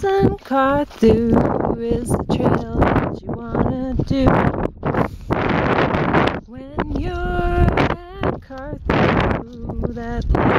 Alderson, Carthew is the trail that you wanna do. When you're at Carthew, that